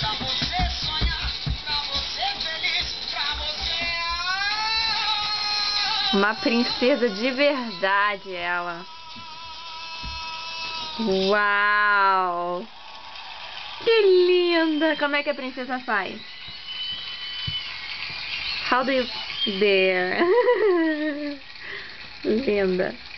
Uma princesa de verdade, ela. Uau! Que linda! Como é que a princesa faz? How do you... There. Linda.